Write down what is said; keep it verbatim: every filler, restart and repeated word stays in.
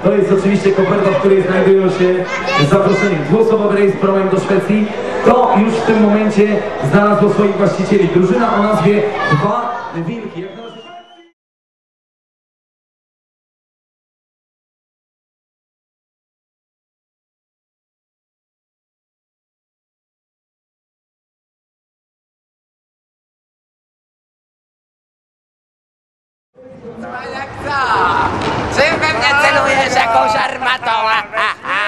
To jest oczywiście koperta, w której znajdują się zaproszenie. Dwuosobowy rejs promem do Szwecji. To już w tym momencie znalazło swoich właścicieli. Drużyna o nazwie Dwa Wilki. Jak na razie... No jak co? Czy we mnie celujesz jakąś armatą? Ha, ha, ha.